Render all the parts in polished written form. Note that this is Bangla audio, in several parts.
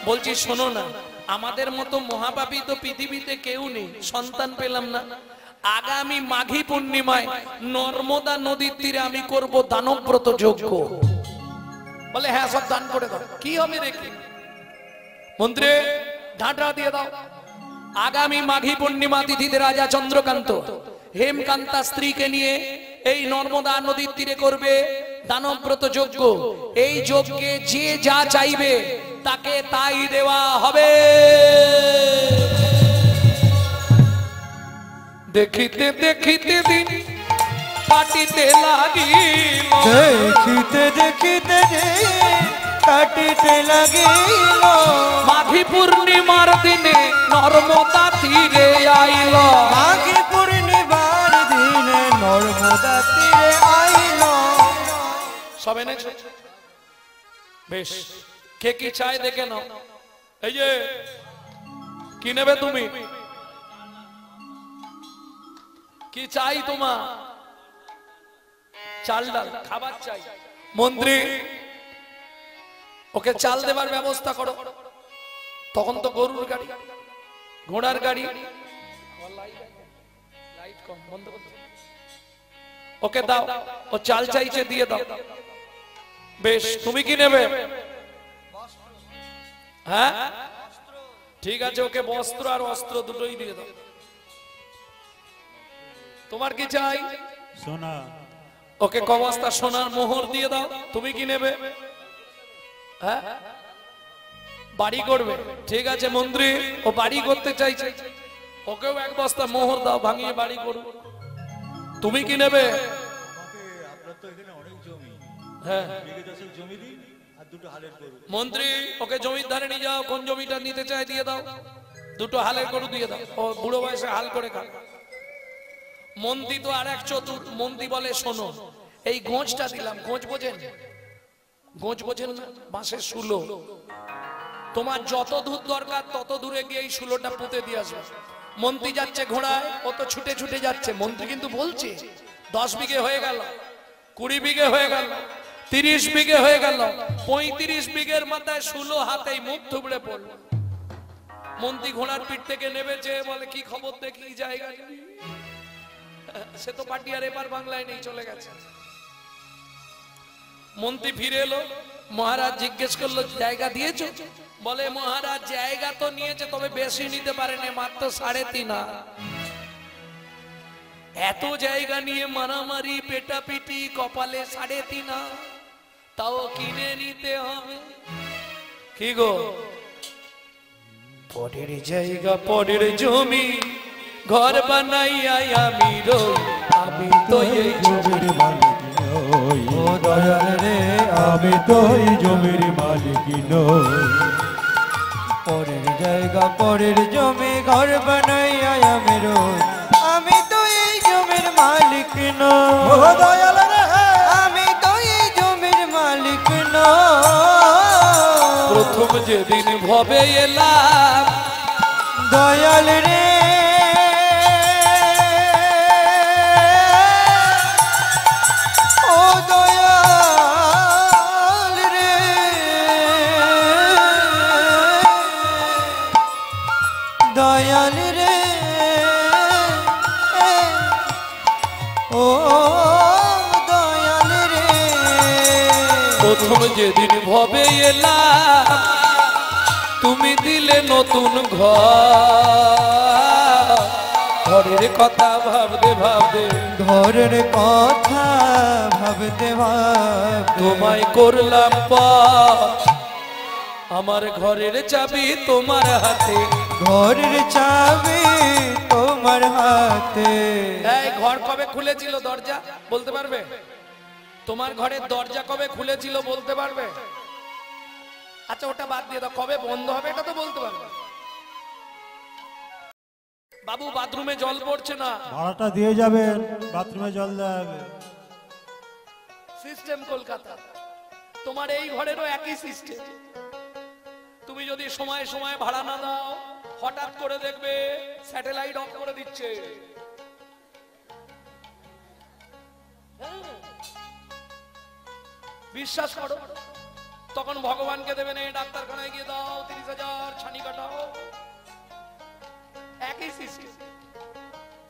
বলছি শোনো না, আমাদের মতো মহাপাপী তো পৃথিবীতে কেউ নেই, সন্তান পেলাম না। আগামী মাঘী পূর্ণিমায় নর্মদা নদীর তীরে আমি করব দানব্রত যজ্ঞ। বলে হ্যাঁ সব দান করে দাও। কি হবে রেখে? মন্ত্রী ঢাঁটা দিয়ে দাও। আগামী মাঘী পূর্ণিমা তিথিতে রাজা চন্দ্রকান্ত হেমকান্তা স্ত্রীকে নিয়ে এই নর্মদা নদীর তীরে করবে দানব্রত যজ্ঞ। এই যজ্ঞে যে যা চাইবে তাকে তাই দেওয়া হবে। দেখিতে দেখিতে দিন কাটিতে লাগিল, দেখিতে দেখিতে কাটিতে লাগিল। মাঘী পূর্ণিমার দিনে নর্মদা তীরে আইল, মাঘী পূর্ণিমার দিনে নর্মদা তীরে আইল। সব এনেছো? বেশ, কে কি চাই দেখে নাও। এই যে কি নেবে তুমি? কি চাই তোমার? চাল ডাল খাবার চাই। মন্ত্রী ওকে চাল দেবার ব্যবস্থা করো। তখন তো গরুর গাড়ি, ঘোড়ার গাড়ি, ওকে দাও। ও চাল চাইছে, দিয়ে দাও। বেশ, তুমি কি নেবে? হ্যাঁ ঠিক আছে, ওকে বস্ত্র আর অস্ত্র দুটোই দিয়ে দাও। তোমার কি চাই? সোনা। ওকে কবস্তা সোনার মোহর দিয়ে দাও। তুমি কি নেবে? হ্যাঁ বাড়ি করবে। ঠিক আছে মন্ত্রী, ও বাড়ি করতে চাইছে, ওকেও এক বস্তা মোহর দাও, ভাঙিয়ে বাড়ি করুন। তুমি কি নেবে? আপনার তো এখানে অনেক জমি, হ্যাঁ বিঘে দশেক জমি দিন আর দুটো হালের গরু। মন্ত্রী ওকে জমির ধারে নিয়ে যাও, কোন জমিটা নিতে চাই দিয়ে দাও, দুটো হালের গরু দিয়ে দাও। ও বুড়ো বয়সে হাল করে খান। মন্ত্রী তো আর এক চতুর। মন্ত্রী বলে শোনো, এই গোঁজটা দিলাম, গোঁজ বোঝেন? গোঁজ বোঝেন না? বাঁশের শুলো। তোমার যত দূর দরকার তত দূরে গিয়ে এই শুলোটা পুঁতে দিয়ে আসবে। মন্ত্রী যাচ্ছে ঘোড়ায়, ও তো ছুটে ছুটে যাচ্ছে। মন্ত্রী কিন্তু বলছে 10 বিঘে হয়ে গেল, 20 বিঘে হয়ে গেল, 30 বিঘে হয়ে গেল, 35 বিঘের মাথায় শুলো হাতেই মুখ থুবড়ে পড়ল। মন্ত্রী ঘোড়ার পিঠ থেকে নেমেছে, বলে কি খবর দেখি জায়গা? সে তো পাটিয়ার এপার বাংলায় নেই, চলে গেছে। মন্ত্রী ফিরে এলো, মহারাজ জিজ্ঞেস করলো জায়গা দিয়েছো? বলে মহারাজ জায়গা তো নিয়েছে, তবে বেশি নিতে পারেনি, মাত্র 3.5। এত জায়গা নিয়ে মারামারি পেটাপিটি, কপালে 3.5, তাও কিনে নিতে হবে। কি গো, পরের জায়গা পরের জমি, ঘর বানাইয়া আমি রই, আমি তো এই জমির মালিক নই, ও দয়াল রে আমি তো এই জমির মালিক নই। পরের জায়গা পরের জমি, ঘর বানাইয়া আমি রই, আমি তো এই জমির মালিক নই। ও দয়াল রে আমি তো এই জমির মালিক নই। প্রথম যেদিন ভবে এলাম দয়াল রে দয়াল রে, ও দয়াল রে। প্রথম যেদিন ভবে এলাম তুমি দিলে নতুন ঘর, ঘরের কথা ভাবতে ভাবতে, ঘরের কথা ভাবতে ভাবতে তোমায় করলাম পার, আমার ঘরের চাবি তোমার হাতে, ঘরের চাবি তোমার হাতে। এই ঘর কবে খুলেছিল দরজা বলতে পারবে? তোমার ঘরের দরজা কবে খুলেছিল বলতে পারবে? আচ্ছা ওটা বাদ দিয়ে দাও, কবে বন্ধ হবে এটা তো বলতে পারবে। বাবু বাথরুমে জল পড়ছে না, ভাড়াটা দিয়ে যাবেন, বাথরুমে জল দেওয়া হবে। সিস্টেম কলকাতা। তোমার এই ঘরেরও একই সিস্টেম। তুমি যদি সময় সময় ভাড়া না দাও, হঠাৎ করে দেখবে স্যাটেলাইট অফ করে দিচ্ছে। বিশ্বাস করো, তখন ভগবানকে দেবেন, এই ডাক্তারখানায় গিয়ে দাও 30,000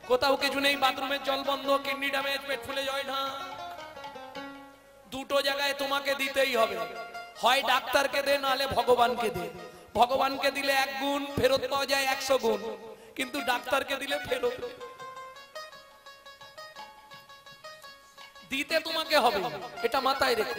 কোথাও কিছু নেই, বাথরুমের জল বন্ধ, কিডনি ড্যামেজ, পেট ফুলে যায় না। দুটো জায়গায় তোমাকে দিতেই হবে, হয় ডাক্তারকে দে নাহলে ভগবানকে দে। ভগবানকে দিলে 1 গুণ ফেরত পাওয়া যায় 100 গুণ, কিন্তু ডাক্তারকে দিলে ফেরত দিতে তোমাকে হবে, এটা মাথায় রেখো।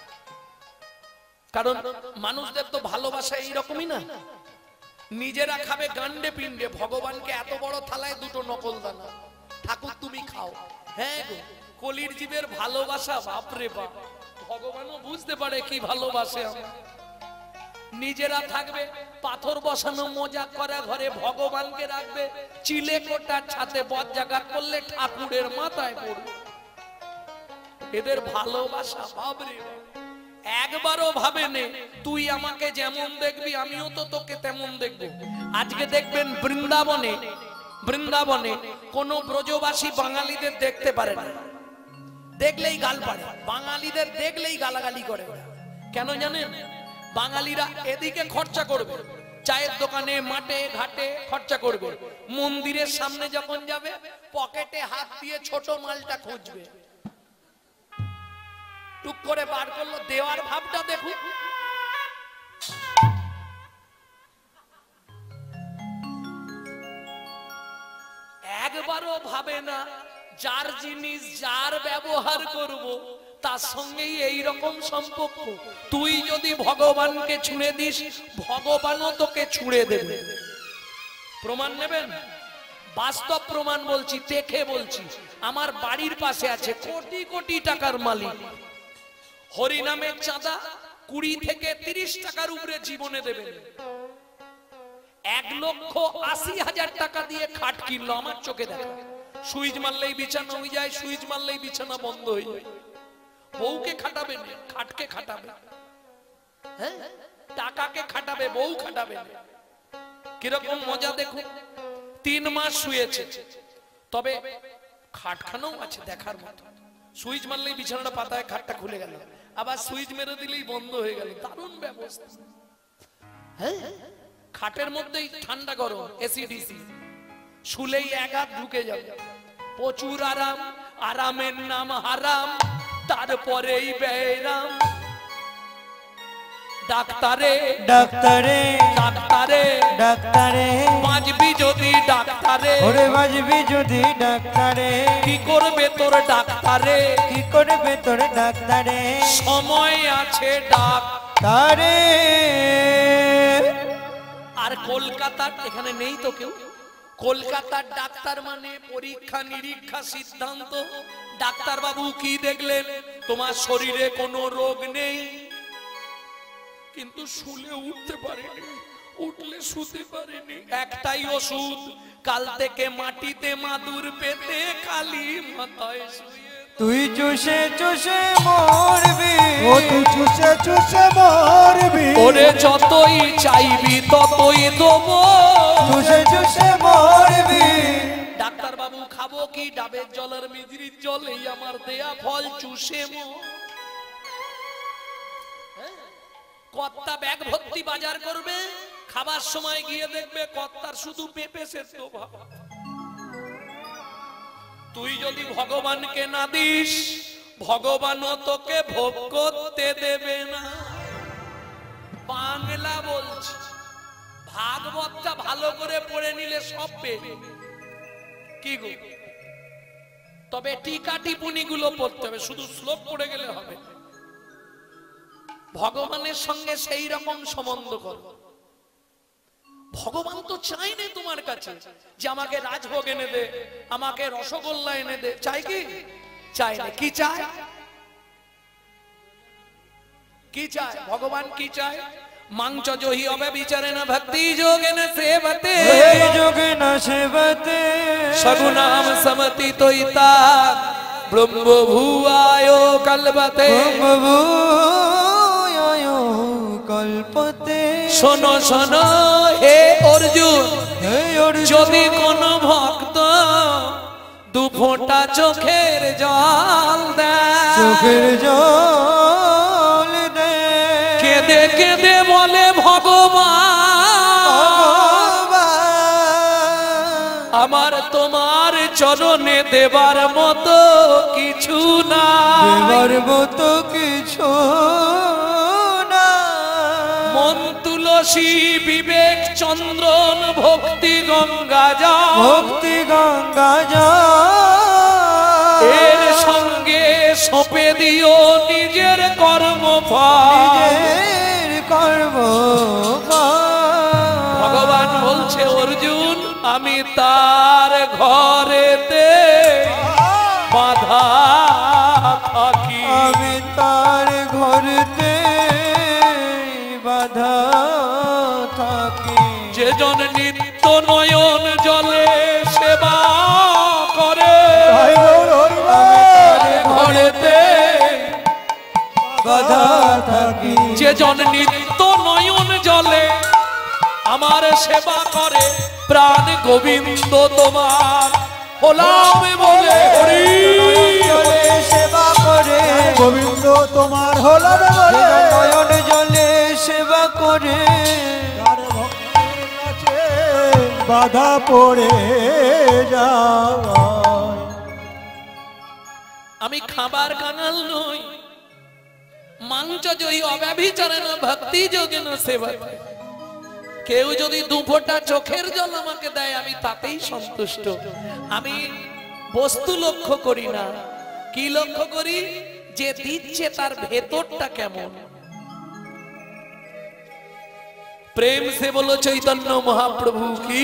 কারণ মানুষদের তো ভালোবাসা এইরকমই না, নিজেরা খাবে গান্ডে পিণ্ডে, ভগবানকে এত বড় থালায় 2টো নকল দানা, ঠাকুর তুমি খাও। হ্যাঁ গো, কলির জীবের ভালোবাসা বাপরে বাপ, ভগবানও বুঝতে পারে কি ভালোবাসে। নিজেরা থাকবে পাথর বসানো মজাক করা ঘরে, ভগবানকে রাখবে চিলে কোটার ছাতে, বজ্জাঘাত করলে ঠাকুরের মাথায় পড়বে। এদের ভালোবাসা বাপরে বাপ, একবারও ভাবে নে তুই আমাকে যেমন দেখবি আমিও তো তোকে তেমন দেখব। আজকে দেখবেন বৃন্দাবনে কোন ব্রজবাসী বাঙালিদের দেখতে পারে না, দেখলেই গাল পাড়ে, বাঙালিদের দেখলেই গালাগালি করে। কেন জানেন? বাঙালিরা এদিকে খরচা করবে, চায়ের দোকানে, মাঠে ঘাটে খরচা করবে, মন্দিরের সামনে যখন যাবে পকেটে হাত দিয়ে ছোট মালটা খুঁজবে, টুক করে বার করলো, দেওয়ার ভাবটা দেখুন। একবারও ভাবে না যার জিনিস যার ব্যবহার করব তার সঙ্গেই এই রকম সম্পর্ক। তুই যদি ভগবানকে ছুঁড়ে দিস, ভগবানও তোকে ছুঁড়ে দেবে। প্রমাণ নেবেন? বাস্তব প্রমাণ বলছি, দেখে বলছি। আমার বাড়ির পাশে আছে কোটি কোটি টাকার মালিক, হরিনামের চাঁদা 20 থেকে 30 টাকার উপরে জীবনে দেবেন। 1,80,000 টাকা দিয়ে খাট কিনলো, আমার চোখে দেখা। সুইচ মারলেই বিছানা হয়ে যায়, সুইচ মারলেই বিছানা বন্ধ হয়ে যায়। বউকে খাটাবে না, খাটকে খাটাবে। হ্যাঁ, টাকাকে খাটাবে, বউ খাটাবে না। কিরকম মজা দেখুন। 3 মাস শুয়েছে, তবে খাটখানাও আছে দেখার মতো। সুইচ মারলেই বিছানাটা পাতায়, খাটটা খুলে গেল, আবার সুইচ মেরে দিলেই বন্ধ হয়ে গেল। দারুণ ব্যবস্থা। হ্যাঁ, খাটের মধ্যেই ঠান্ডা গরম, এসি ডিসি, শুলেই 1 হাত ঢুকে যাবে। প্রচুর আরাম, আরামের নাম হারাম, তারপরেই বেরাম। ডাক্তারে ডাক্তারে ডাক্তারে ডাক্তারে বাজবি যদি ডাক্তারে, ওরে বাজবি যদি ডাক্তারে, কি করবে তোর ডাক্তারে, কি করবে তোর ডাক্তারে, সময় আছে ডাক্তারে। আর কলকাতার, এখানে নেই তো কেউ, কলকাতার ডাক্তার মানে পরীক্ষা নিরীক্ষা সিদ্ধান্ত। ডাক্তার বাবু কি দেখলেন? তোমার শরীরে কোনো রোগ নেই, কিন্তু শুলে উঠতে পারেনি, উঠলে শুতে পারেনি। একটাই ওষুধ, কাল থেকে মাটিতে মাদুর পেতে খালি মাথায় শুয়ে তুই চুষে চুষে মরবি, ও তুই চুষে চুষে মরবি, ওরে যতই চাইবি ততই দেবো, চুষে চুষে মরবি। ডাক্তার বাবু খাবো কি? ডাবের জল আর মিজরির জল, এই আমার দেয়া ফল, চুষে মর। কর্তা ব্যাগ ভর্তি বাজার করবে, খাবার সময় গিয়ে দেখবে কর্তার শুধু পেঁপে সেদ্ধ ভাত। তুই যদি ভগবানকে না দিস, ভগবানও তোকে ভোগ করতে দেবে না। বাংলা বলছি, ভাগবতটা ভালো করে পড়ে নিলে সব পেয়ে কি গো। তবে টিকা টিপুনি গুলো পড়তে হবে, শুধু শ্লোক পড়ে গেলে হবে। ভগবানের সঙ্গে সেই রকম সম্বন্ধ করো। ভগবান তো চাই না তোমার কাছে যে আমাকে রাজভোগ এনে দে, আমাকে রসগোল্লা এনে দে, চাই কি? চাই না। কি চায়? কি চায় ভগবান? কি চায়? মাংস জহি হবে বিচারে না, ভক্তি যোগে না সেবতে, যোগে না সেবতে, সগুনাম সমতি তৈতা ব্রহ্ম ভুয়ায় কল্পতে, কল্পতে। শোনো শোনো হে অর্জুন, যদি কোন ভক্ত 2 ফোঁটা চোখের জল দেয়, চোখের জল দেয়, কেঁদে কেঁদে বলে ভগবান আমার তোমার চরণে দেবার মতো কিছু না, দেবার মতো কিছু না। মন তুলসী বিবেক চন্দ্রন ভক্তি গঙ্গা যা, ভক্তি গঙ্গা যা, এর সঙ্গে সঁপে দিও নিজের কর্মফল, নিজের কর্মফল। ভগবান বলছে অর্জুন আমি তার ঘরেতে বাধা থাকি, আমি তার ঘরেতে বাধা থাকি। যেজন নিত্য নয়ন জলে সেবা করে, ঘরেতে বাধা থাকি। যেজন নিত্য নয়ন জলে আমার সেবা করে, প্রাণ গোবিন্দ তোমার হলাম বলে হরি জলে সেবা করে, গোবিন্দ তোমার হলাম বলে, নয়ন জলে সেবা করে, তার ভক্তের কাছে বাধা পড়ে যায়। আমি খাবার কাঙাল নই, মাঞ্চ জয়ী অব্যভিচারেণ ভক্তি যোগেন সেবা। কেউ যদি দু ফোঁটা চোখের জল আমাকে দেয় আমি তাতেই সন্তুষ্ট। আমি বস্তু লক্ষ্য করি না, কি লক্ষ্য করি? যে দিচ্ছে তার ভেতরটা কেমন। প্রেম সে বলো চৈতন্য মহাপ্রভু কি।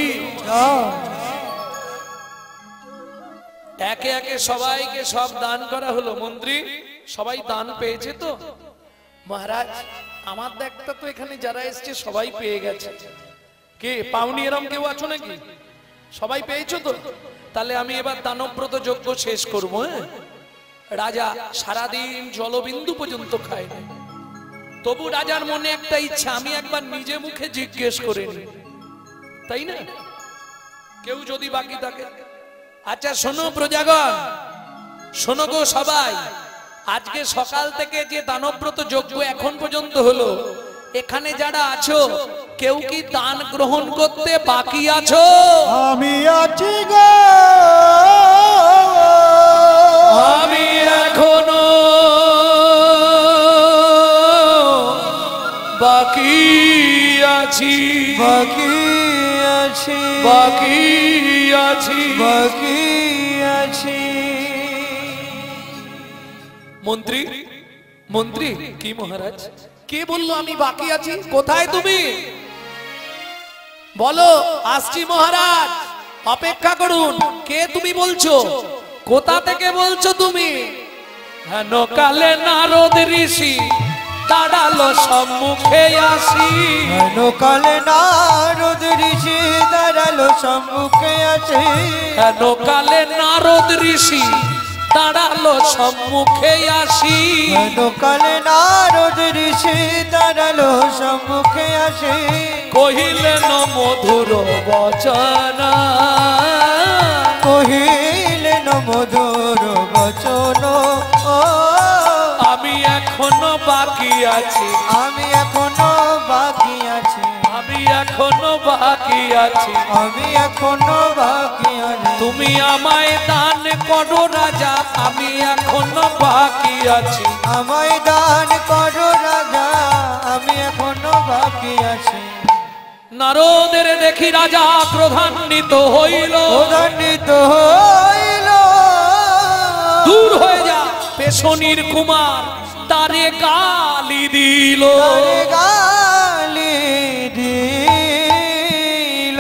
একে একে সবাইকে সব দান করা হলো। মন্ত্রী সবাই দান পেয়েছে তো? মহারাজ আমার দেখতে তো এখানে যারা এসছে সবাই পেয়ে গেছে। কে পাওনি এরম কেউ আছো নাকি? সবাই পেয়েছো তো? তাহলে আমি এবার দানব্রত যজ্ঞ শেষ করবো। রাজা সারাদিন জলবিন্দু পর্যন্ত খায় না, তবু রাজার মনে একটা ইচ্ছা আমি একবার নিজে মুখে জিজ্ঞেস করে নি, তাই না? কেউ যদি বাকি থাকে। আচ্ছা শোনো প্রজাগণ, শোনো গো সবাই, আজকে সকাল থেকে যে দানব্রত যজ্ঞ এখন পর্যন্ত হলো, এখানে যারা আছো কেউ কি দান গ্রহণ করতে বাকি আছো? আমি আছি গো, আমি এখনো বাকি আছি, বাকি আছি, বাকি আছি, বাকি আছি। মন্ত্রী মন্ত্রী কি মহারাজ? কে বললো আমি বাকি আছি? কোথায় তুমি? বলো আসছি মহারাজ, অপেক্ষা করুন। কে তুমি বলছো? কোথা থেকে বলছো তুমি? হেন কালে নারদ ঋষি দাঁড়ালো সম্মুখে আসি, হেন কালে নারদ ঋষি দাঁড়ালো সম্মুখে আছে, হেন কালে নারদ ঋষি দাঁড়ালো সম্মুখে আসি, হেন কালে নারদ ঋষি দাঁড়ালো সম্মুখে আসে, কহিলেন মধুর বচন, কহিলেন মধুর বচন, ও আমি এখনো বাকি আছি, আমি এখনো বাকি আছি, আমি এখনো বাকি আছি, আমি এখনো বাকি আছি। তুমি আমায় দান করো রাজা, আমি এখনো বাকি আছি, আমায় দান করো রাজা, আমি এখনো বাকি আছি। নারদের দেখি রাজা ক্রোধান্বিত হইল, প্রধান্বিত হইল, দূর হয়ে যা পেশনির কুমার তারে গালি দিল, তারে গালি দিল।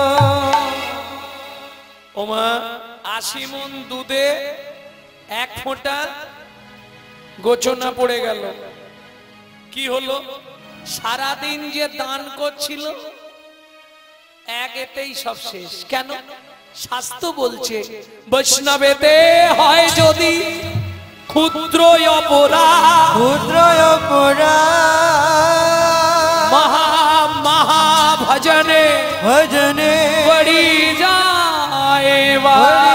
ওমা ৮০ মণ দুধে ১ ফোঁটা গোচনা পড়ে গেল। কি হলো? সারাদিন যে দান করছিল এক এতেই সব শেষ। কেন? শাস্ত্র বলছে বৈষ্ণবেতে হয় যদি ক্ষুদ্র অপরাধ, ক্ষুদ্র অপরাধ, মহা মহা ভজনে ভজনে বড়ি যায় ভরি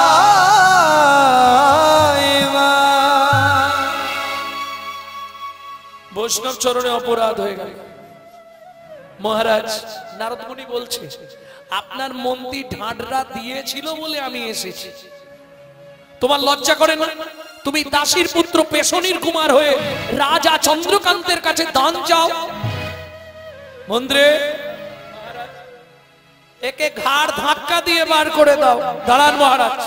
যাইবা। বৈষ্ণব চরণে অপরাধ হয়ে গেল। মহারাজ নারদ মুনি বলছে আপনার মন্ত্রী ঢাঁডরা দিয়েছিল বলে আমি এসেছি। তোমার লজ্জা করে না? তুমি দাসীর পুত্র পেশনির কুমার হয়ে রাজা চন্দ্রকান্তের কাছে দান চাও। মন্ত্রী একে ঘাড় ধাক্কা দিয়ে বার করে দাও। দাঁড়ান মহারাজ,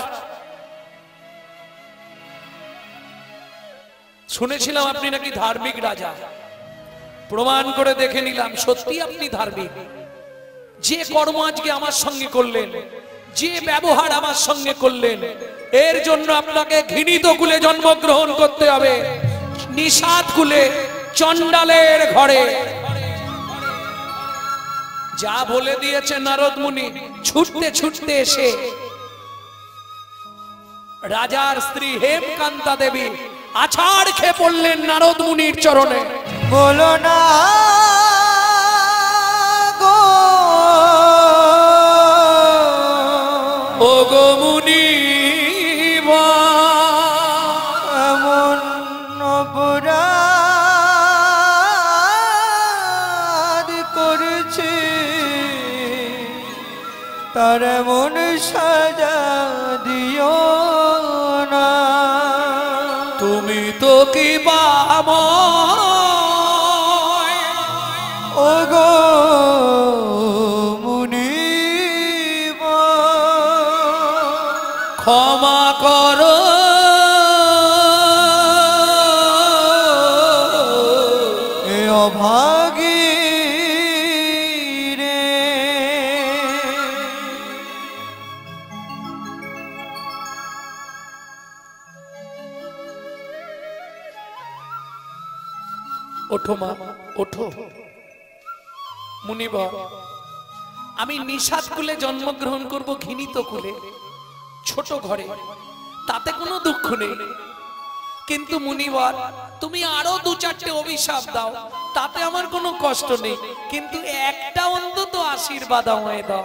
শুনেছিলাম আপনি নাকি ধার্মিক রাজা, প্রমাণ করে দেখে নিলাম সত্যি আপনি ধার্মিক। যে কর্ম আজকে আমার সঙ্গে করলেন, যে ব্যবহার আমার সঙ্গে করলেন, এর জন্য আপনাকে ঘৃণিত কুলে জন্মগ্রহণ করতে হবে, নিষাদ কুলে, চণ্ডালের ঘরে। যা বলে দিয়েছে নারদ মুনি, ছুটতে ছুটতে এসে রাজার স্ত্রী হেমকান্তা দেবী আছাড় খেয়ে পড়লেন নারদ মুনির চরণে। বলো না গো ও গো মুনি, এমন অপরাধ করেছে, তার এমন সাজা দিও না। তুমি তো কি বাময় ও গো মুনিব, ক্ষমা করো এ অভাগী রে। ওঠো মা, ওঠো। মুনিবর, আমি নিষাদ কুলে জন্মগ্রহণ করব, ঘৃণিত কুলে, ছোট ঘরে, তাতে কোনো দুঃখ নেই। কিন্তু মুনিবর, তুমি আরো দু চারটে অভিশাপ দাও, তাতে আমার কোনো কষ্ট নেই, কিন্তু একটা অন্তত আশীর্বাদ আমায় দাও।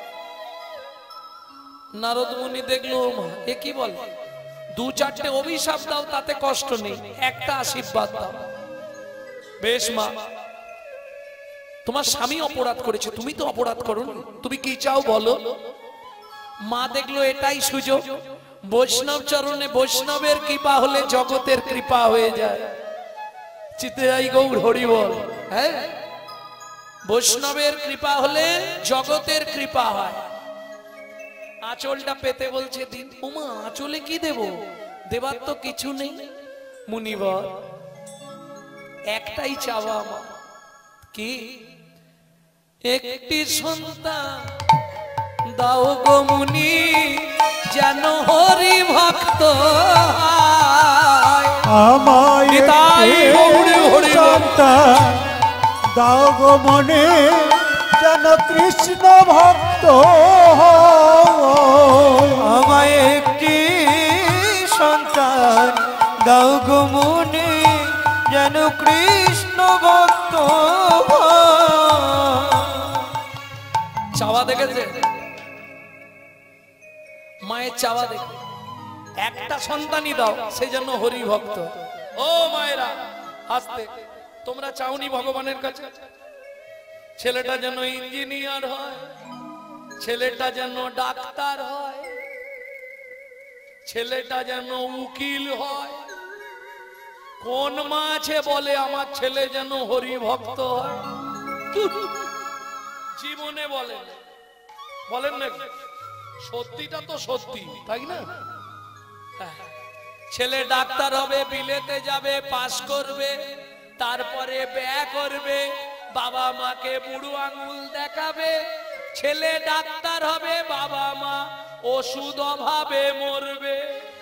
নারদ মুনি দেখলো এ কি বল, দু চারটে অভিশাপ দাও তাতে কষ্ট নেই, একটা আশীর্বাদ দাও। বেশ মা, তোমার স্বামী অপরাধ করেছে, তুমি তো অপরাধ করো, তুমি কি চাও বলো। মা দেখলো এটাই সুযোগ, বৈষ্ণব চরণে বৈষ্ণবের কৃপা হলে জগতের কৃপা হয়ে যায়। চিতেরাই গৌর হরি বল। হ্যাঁ, বৈষ্ণবের কৃপা হলে জগতের কৃপা হয়। আঁচলটা পেতে বলছে দিন। উমা, আঁচলে কি দেব, দেবার তো কিছু নেই। মুনিবর, একটাই চাওয়া আমার, কি একটি সন্তান দাও গো মুনি, যেন হরি ভক্ত আমায় সন্তান দাও গো মনে, যেন কৃষ্ণ ভক্ত। আমায় একটি সন্তান দাও গো মুনি, যেন কৃষ্ণ ভক্ত। চাওয়া দেখেছে মায়ের চাওয়া দেখে, একটা সন্তানই দাও, সে যেন হরি ভক্ত। ও মায়েরা, আসতে, তোমরা চাওনি ভগবানের কাছে ছেলেটা যেন ইঞ্জিনিয়ার হয়, ছেলেটা যেন ডাক্তার হয়, ছেলেটা যেন উকিল হয়? কোন মা আছে বলে আমার ছেলে যেন হরি ভক্ত হয়? জীবনে বলেন, বলেন না? সত্যিটা তো সত্যি, তাই না? ছেলে ডাক্তার হবে, বিলেতে যাবে, পাস করবে, তারপরে ব্যয় করবে, বাবা মাকে বুড়ো আঙুল দেখাবে। ছেলে ডাক্তার হবে, বাবা মা ওষুধ অভাবে মরবে।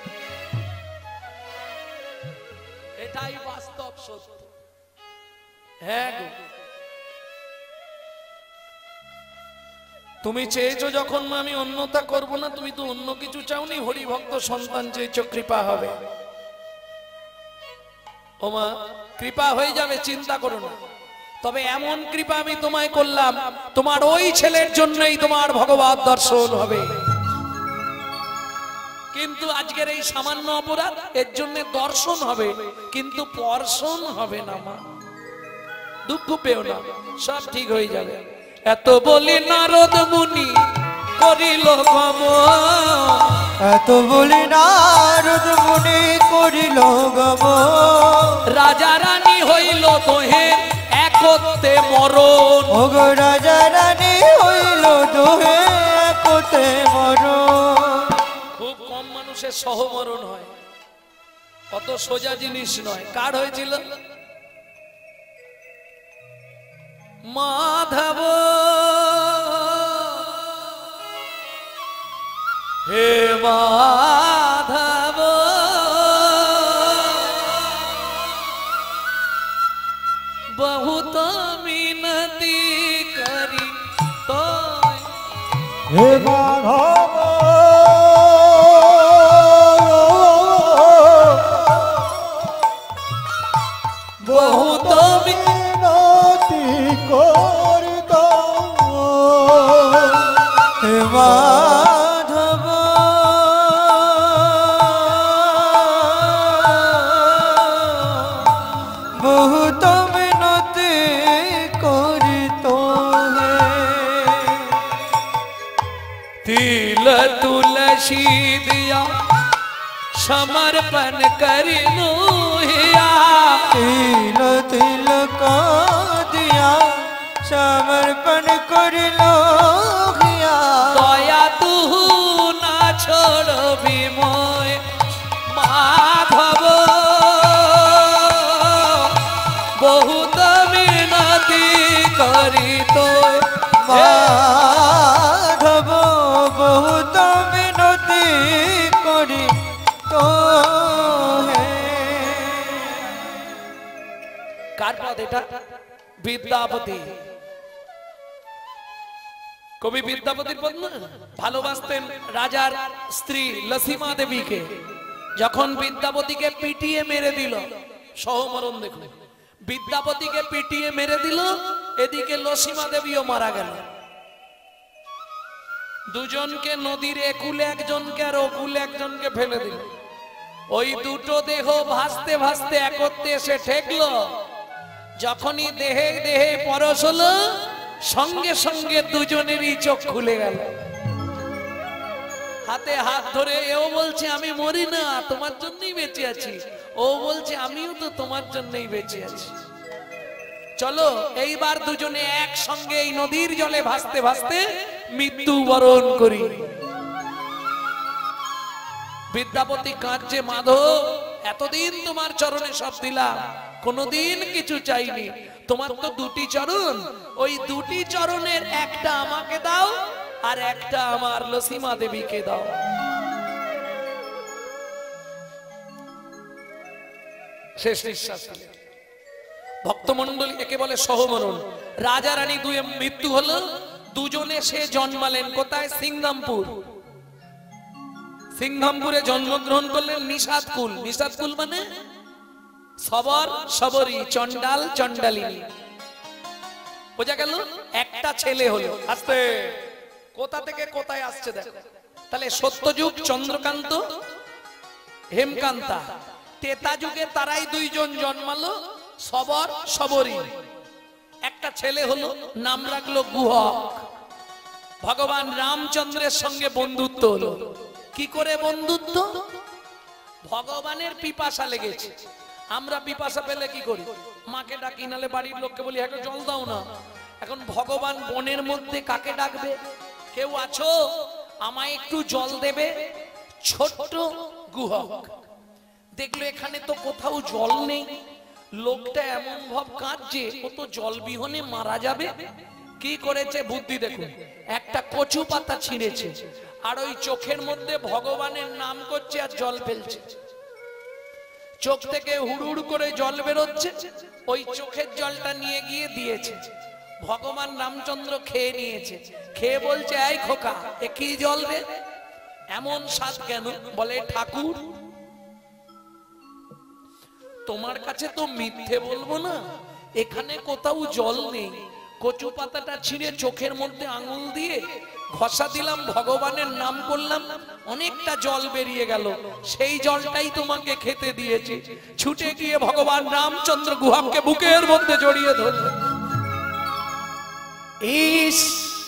এটাই বাস্তব সত্য। হ্যাঁ গো, তুমি চেয়েছো যখন আমি অন্যতা করব না, তুমি তো অন্য কিছু চাওনি, হরি ভক্ত সন্তান চেয়েছো, কৃপা হবে। ও মা, কৃপা হয়ে যাবে, চিন্তা করো না। তবে এমন কৃপা আমি তোমায় করলাম, তোমার ওই ছেলের জন্যই তোমার ভগবত দর্শন হবে। কিন্তু আজকের এই সামান্য অপরাধ, এর জন্য দর্শন হবে, কিন্তু পর্শন হবে না মা। দুঃখ পেও না, সব ঠিক হয়ে যাবে। এত বলি নারদ মুনি করিল গমন, এত বলি নারদ মুনি করিল গমন, রাজা রানী হইল দোহে একতে মরণ। ওগো রাজা রানী হইল দোহে একতে মরণ। খুব কম মানুষের সহমরণ হয়, অত সোজা জিনিস নয়। কার হয়েছিল? মাধব হে মাধব बहुत मिनती करी तो হে মাধব बहुत মিনতি করি দাও, হে মাধব বহুত মিনতি করি তোহে। तिल तुलसी दिया समर्पण करिनु हिया, तिल तिल का दिया समर्पण कर लो हिया। दया तू ना छोड़ भी मोय माधव बहुत मिनती करी तो माधव बहुत मिनती करी तो है। কার পদ এটা? বিদ্যাপতি। কবি বিদ্যাপতির পদ না? ভালোবাসতেন রাজার স্ত্রী লসিমা দেবীকে। যখন বিদ্যাপতিকে পিটিয়ে মেরে দিল, সহমরণ দেখুন, বিদ্যাপতিকে পিটিয়ে মেরে দিল, এদিকে লসিমা দেবীও মারা গেল। দুজনকে নদীর একুলে একজনকে আর ওকুলে একজনকে ফেলে দিল। ওই দুটো দেহ ভাসতে ভাসতে একত্রে এসে ঠেকলো। যখনই দেহে দেহে পরশ হলো, সঙ্গে সঙ্গে দুজনেরই চোখ খুলে গেল। হাতে হাত ধরে এও বলছে আমি মরি না, তোমার জন্যই বেঁচে আছি। ও বলছে আমিও তো তোমার জন্যই বেঁচে আছি। চলো এইবার দুজনে একসঙ্গে এই নদীর জলে ভাসতে ভাসতে মৃত্যুবরণ করি। বিদ্যাপতি কাঁদছে, মাধব এতদিন তোমার চরণে সব দিলাম, কোনদিন কিছু চাইনি। তোমার তো দুটি চরণ, ওই দুটি চরণের একটা আমাকে দাও আর একটা আমার লসিমা দেবীকে দাও। শেষ নিঃশ্বাস নিলেন। ভক্তমণ্ডলী একে বলে সহমরণ। রাজা রানী দুয়ে মৃত্যু হলো, দুজনে সে জন্মালেন কোথায়? সিংহামপুর। সিংহামপুরে জন্মগ্রহণ করলেন। নিষাদকুল, নিষাদকুল মানে সবর সবরী, চন্ডাল চন্ডালিনী। বোঝা গেল? একটা ছেলে হলো। আস্তে কোথা থেকে কোথায় আসছে দেখো। তাহলে সত্যযুগ চন্দ্রকান্ত, হেমকান্তা। তেতা যুগে তারাই দুইজন জন্মালো, সবর সবরী। একটা ছেলে হলো, নাম রাখলো গুহক। ভগবান রামচন্দ্রের সঙ্গে বন্ধুত্ব হলো। কি করে বন্ধুত্ব? ভগবানের পিপাসা লেগেছে। আমরা পিপাসা পেলে কি করি? মাকে ডাকি, নালে বাড়ির লোককে বলি একটা জল দাও না। এখন ভগবান বনের মধ্যে কাকে ডাকবে? কেউ আছো আমায় একটু জল দেবে? ছোট্ট গুহক দেখলো এখানে তো কোথাও জল নেই। লোকটা এমন ভাব কাঁদছে, ও তো জল বিহনে মারা যাবে। কি করেছে বুদ্ধি দেখুন, একটা কচু পাতা ছিঁড়েছে আর ওই চোখের মধ্যে ভগবানের নাম করছে আর জল ফেলছে। চোখ থেকে হুড় করে জল বেরোচ্ছে, ওই চোখের জলটা নিয়ে গিয়ে দিয়েছে। ভগবান রামচন্দ্র খেয়ে নিয়েছে। খেয়ে বলছে এই খোকা, এ কি জল রে, এমন স্বাদ কেন? বলে ঠাকুর তোমার কাছে তো মিথ্যে বলবো না, এখানে কোথাও জল নেই। কচু পাতাটা ছিঁড়ে চোখের মধ্যে আঙুল দিয়ে ঘষা দিলাম, ভগবানের নাম করলাম, অনেকটা জল বেরিয়ে গেল, সেই জলটাই তোমাকে খেতে দিয়েছি। ছুটে গিয়ে ভগবান রামচন্দ্র গুহককে বুকের মধ্যে জড়িয়ে ধরলেন। ইস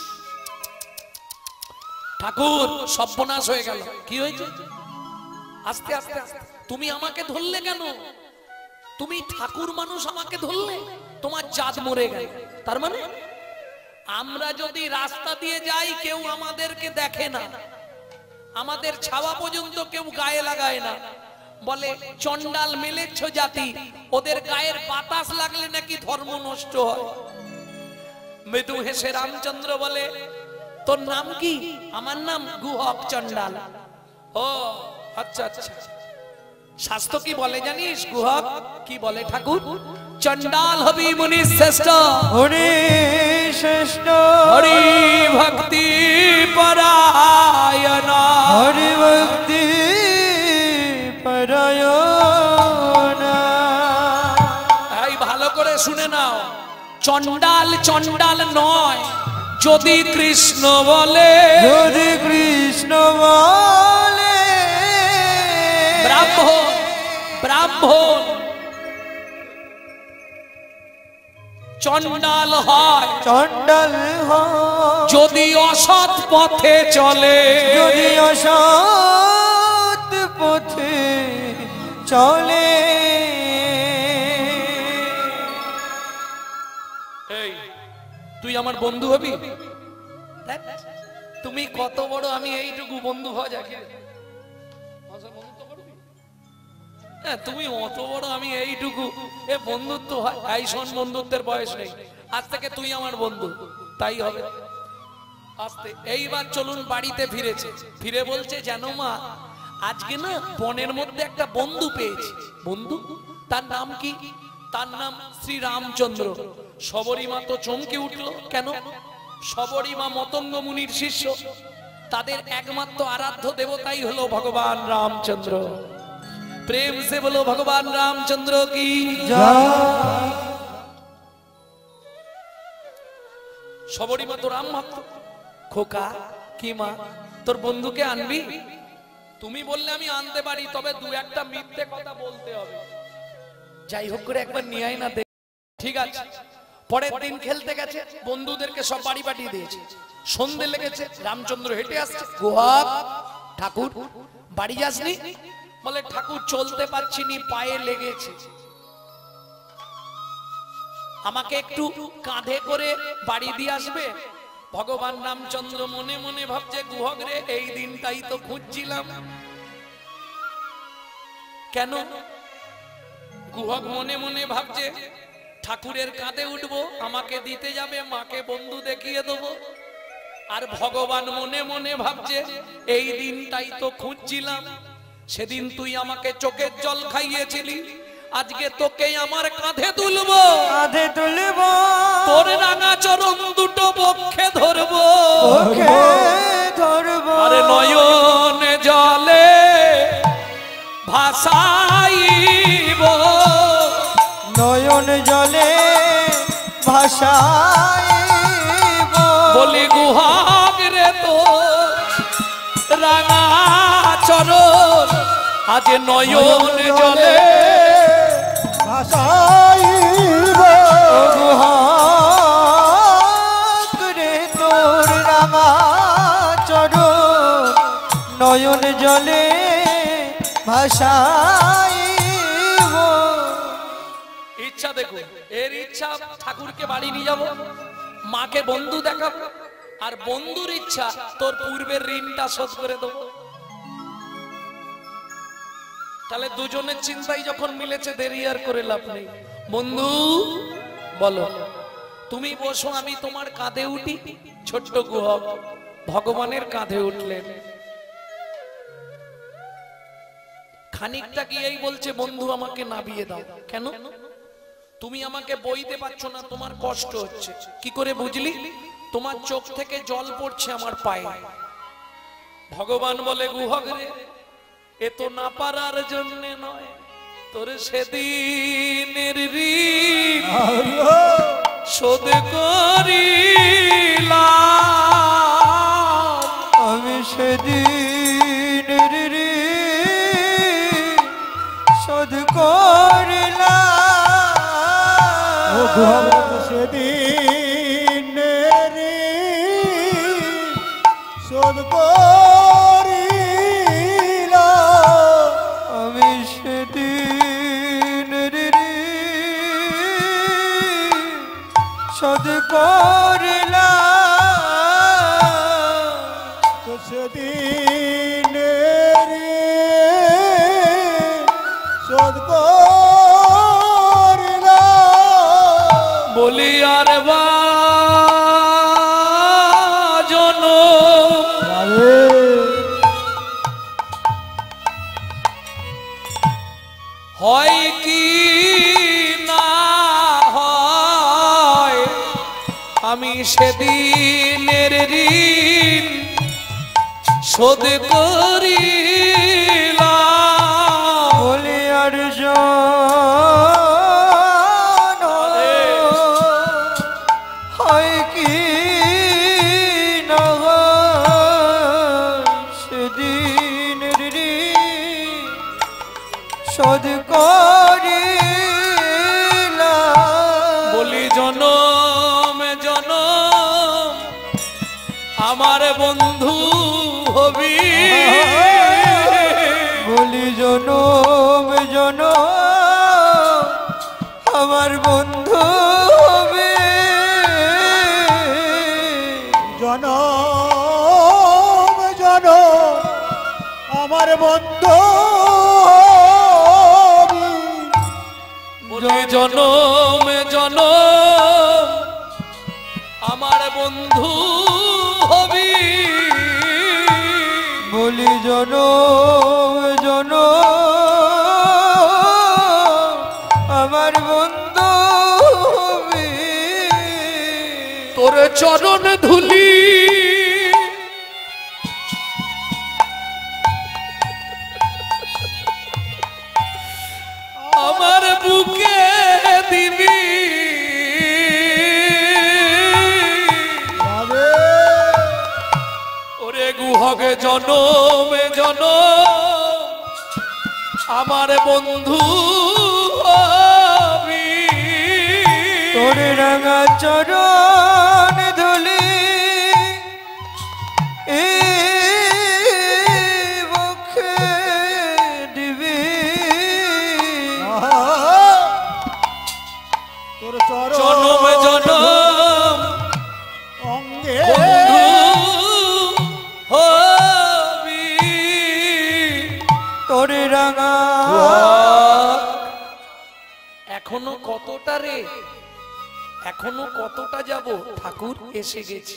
ঠাকুর, সর্বনাশ হয়ে গেল। কি হয়েছে? আস্তে আস্তে আস্তে, তুমি আমাকে ধরলে কেন? তুমি ঠাকুর মানুষ, আমাকে ধরলে? তোমার জাত মরে গেল। তার মানে আমরা যদি রাস্তা দিয়ে যাই, কেউ আমাদেরকে দেখে না, আমাদের ছাওয়া পর্যন্ত কেউ গায়ে লাগায় না। বলে চন্ডাল মেলেচ্ছ জাতি, ওদের গায়ের বাতাস লাগলে নাকি ধর্ম নষ্ট হয়। মৃদু হেসে রামচন্দ্র বলে, তোর নাম কি? আমার নাম গুহক চন্ডাল। ও আচ্ছা আচ্ছা, শাস্ত্র কি বলে জানিস? গুহক কি বলে ঠাকুর? চন্ডাল হবি মুনি শ্রেষ্ঠ, হরি শ্রেষ্ঠ, হরি ভক্তি পরায়ণ, হরি ভক্তি পরায়ণ। এই ভালো করে শুনে নাও, চন্ডাল চন্ডাল নয়, যদি কৃষ্ণ বলে, যদি কৃষ্ণ বলে, ব্রাহ্মণ ব্রাহ্মণ চন্ডাল হয়, চন্ডাল হয়, যদি অসৎ পথে চলে, যদি অসৎ পথে চলে। এই তুই আমার বন্ধু হবি? তুমি কত বড়, আমি এইটুকু বন্ধু হওয়া যায়? হ্যাঁ, তুমি অত বড়, আমি এইটুকু, এ বন্ধুত্ব হয়? এই শোন, বন্ধুত্বের বয়স নেই, আজ থেকে তুই আমার বন্ধু, তাই হবে। আস্তে, এইবার চলুন বাড়িতে ফিরেছে, ফিরে বলছে, জানো মা, আজকে না বনের মধ্যে একটা বন্ধু পেয়েছি। বন্ধু? তার নাম কি? তার নাম শ্রী রামচন্দ্র। শবরীমা তো চমকে উঠলো। কেন? শবরীমা মতঙ্গ মুনির শিষ্য, তাদের একমাত্র আরাধ্য দেবতাই হলো ভগবান রামচন্দ্র। প্রেম সে বলো ভগবান রামচন্দ্র কি জয়। শবরীমা তো রাম ভক্ত। খোকা, কি মা, তোর বন্ধুকে আনবি? তুমি বললে আমি আনতে পারি, তবে দু একটা মিথ্যে কথা বলতে হবে। যাই হোক করে একবার নিয়ে আয় না। ঠিক আছে। পরের দিন খেলতে গেছে, বন্ধুদেরকে সব বাড়ি পাঠিয়ে দিয়েছে। সন্ধে লেগেছে, রামচন্দ্র হেঁটে আসছে। গুহক, ঠাকুর বাড়ি যাসনি? বলে ঠাকুর চলতে পারছিনি, পায়ে লেগেছে। আমাকে একটু কাঁধে করে বাড়ি দিয়ে আসবে? ভগবান রামচন্দ্র মনে মনে ভাবছে, গুহক রে, এই দিনটাই তো খুঁজছিলাম। কেন? গুহক মনে মনে ভাবছে, ঠাকুরের কাঁধে উঠবো, আমাকে দিতে যাবে, মাকে বন্ধু দেখিয়ে দেবো। আর ভগবান মনে মনে ভাবছে, এই দিনটাই তো খুঁজছিলাম। সেদিন তুই আমাকে চোখের জল খাইয়েছিলি, আজকে তোকে আমার কাঁধে তুলবো, কাঁধে তুলবো, তোর রাঙা চরণ দুটো বক্ষে ধরবো, বক্ষে ধরবো। আরে নয়ন জলে ভাসাইব, নয়ন জলে ভাসাইব। বলি গুহক রে, তো রাঙা চরণ আজ নয়ন জলে ভাসাইব। গুহক রে, তোর রাঙা চরণ নয়ন জলে ভাসাইব। ইচ্ছা দেখুন, এর ইচ্ছা ঠাকুরকে বাড়ি নিয়ে যাব, মাকে বন্ধু দেখাবো, আর বন্ধুর ইচ্ছা তোর পূর্বের ঋণটা শোধ করে দেবো। তাহলে দুজনের চিন্তাই যখন মিলেছে, দেরি আর করে লাভ নেই। বন্ধু বলো, তুমি বসো, আমি তোমার কাঁধে উঠি। ছোট্ট গুহক ভগবানের কাঁধে উঠলেন। খানিকটা গিয়েই বলছে, বন্ধু আমাকে নামিয়ে দাও। কেন? তুমি আমাকে বইতে পারছো না, তোমার কষ্ট হচ্ছে। কি করে বুঝলি? তোমার চোখ থেকে জল পড়ছে আমার পায়ে। ভগবান বলে, গুহক রে, এ তো না পারার জন্য নয়, তোর সেদিনের ঋণ শোধ করিলাম। আমি সেদিন শোধ করিলাম আমি সেদিন শোধ করিলাম তো সেদিন শোধ করিলাম বলি আর বাজন হয় কি না হয় আমি সেদিনের ঋণ শোধ করিলাম বলি আর জন হয় কি না হয় সেদিন শোধ করিলাম বলি জনম জনম আমার বন্ধু হবি বলি জনম জনম আমার বন্ধু হবে জনম জনম আমার বন্ধু বলি জনম জনম আমার বন্ধু হবি বলি জনম জনম আমার বন্ধু হবে তোর চরণ ধুলি আমার বুকে দিবি ওরে গুহকে জনমে জনম আমার বন্ধু হবি তোর রাঙা চরণ ধুলি মুখে দিবি তোর জনম জনম অঙ্গে বন্ধু হবি তোর রাঙা এখনো কতটা রে এখনো কতটা যাব ঠাকুর এসে গেছি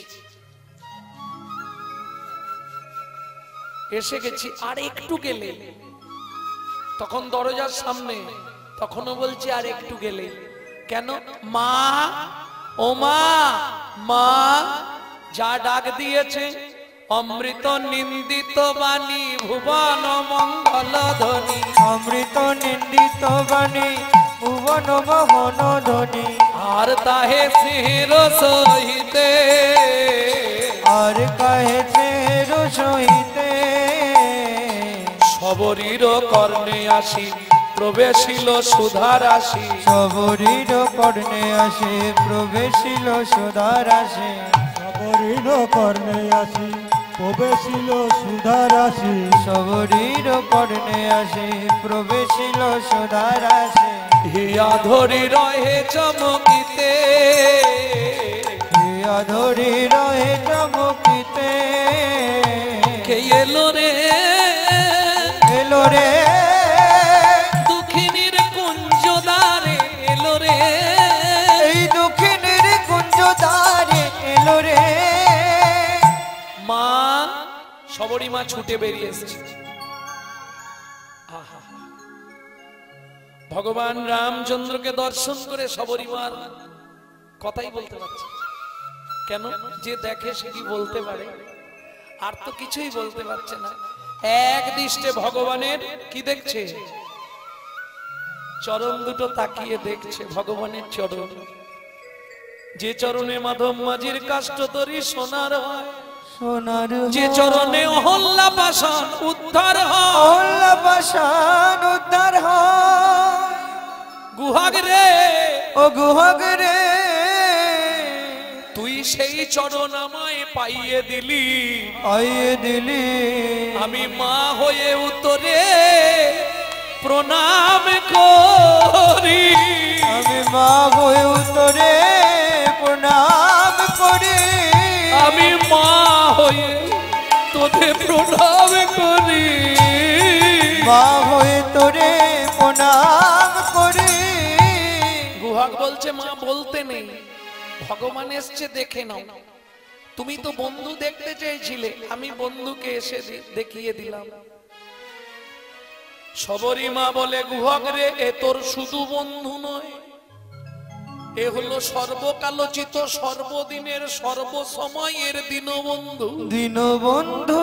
এসে গেছি আর একটু গেলে তখন দরজার সামনে তখনও বলছি আর একটু গেলে কেন মা ও মা মা যা ডাক দিয়েছে অমৃত নিন্দিত বাণী ভুবন মঙ্গল ধ্বনি অমৃত নিন্দিত বাণী ভুবন মোহন ধ্বনি আর তাহে সিংহ সহিতে আর কাহে সহিতে সবরীর কর্ণে আসি প্রবেশিল সুধার আসি সবরীর কর্ণে আসে প্রবেশিল সুধার আসে সবরীর কর্ণে আসি প্রবেশিল সুধার আসি সবরীর কর্ণে আসে প্রবেশিল সুধার আসে হিয়া ধরি রহে চমকিতে হিয়া ধরি রহে চমকিতে কে এলো রে এলো রে দুঃখিনীর কুঞ্জদারে এলো রে এই দক্ষিণের কুঞ্জ দ্বারে এলো রে মা সবরী মা ছুটে বেরিয়ে এসেছে আহা ভগবান রামচন্দ্রকে দর্শন করে সবরী মার কথাই বলতে পারছে কেন যে দেখে সে কি বলতে পারে আর তো কিছুই বলতে পারছে না এক দৃষ্টে ভগবানের কি দেখছে চরণ দুটো তাকিয়ে দেখছে ভগবানের চরণ যে চরণে মাধব মাঝির কাষ্ঠ তরি সোনার হয় সোনার যে চরণে অহল্যা পাষাণ উদ্ধার হয় অহল্যা পাষাণ উদ্ধার হয় গুহাগ রে ও গুহগ রে তুই সেই চরণ আমায় পাইয়ে দিলি, পাইয়ে দিলি। আমি মা হয়ে উত্তরে প্রণাম করি, আমি মা হয়ে উত্তরে প্রণাম করি, আমি মা হয়ে তোরে প্রণাম করি, মা হয়ে তোরে প্রণাম করি। গুহক বলছে মা বলতে নেই, ভগবান এসছে দেখে নাও। তুমি তো বন্ধু দেখতে চেয়েছিলে, আমি বন্ধুকে এসে দেখিয়ে দিলাম। সবরী মা বলে গুহক রে, এ তোর শুধু বন্ধু নয়, এ হলো সর্বকালোচিত সর্বদিনের সর্বসময়ের দীনবন্ধু, দীনবন্ধু।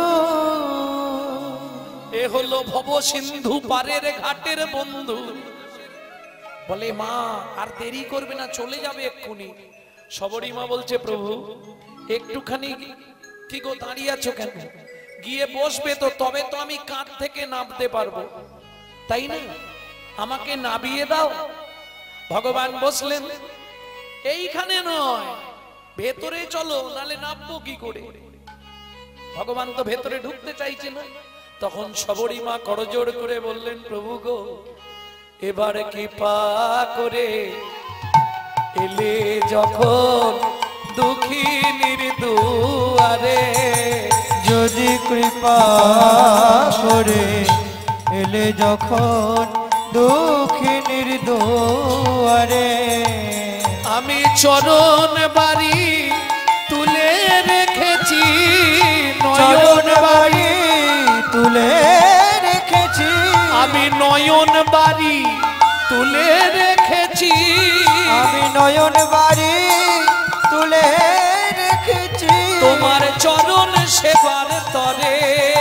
এ হলো ভব সিন্ধু পারের ঘাটের বন্ধু। বলে মা আর দেরি করবে না, চলে যাবে এক্ষুনি। সবরী মা বলছে প্রভু একটুখানি কি গো দাঁড়িয়ে আছো কেন? গিয়ে বসবে তো, তবে তো আমি কাঁধ থেকে নামতে পারবো, তাই না? আমাকে নামিয়ে দাও। ভগবান বসলেন, এইখানে নয়, ভেতরে চলো, নালে নামবো কি করে? ভগবান তো ভেতরে ঢুকতে চাইছে না। তখন সবরী মা করজোড় করে বললেন, প্রভু গো এবার কৃপা করে এলে যখন দুঃখিনীর দুয়ারে, যদি কৃপা করে এলে যখন দুঃখিনীর দুয়ারে, আমি চরণ বাড়ি তুলে রেখেছি, চরণ বাড়ি তুলে রেখেছি, আমি নয়ন বাড়ি তুলে রেখেছি, আমি নয়ন বাড়ি তুলে রেখেছি, তোমার চরণ সেবার তরে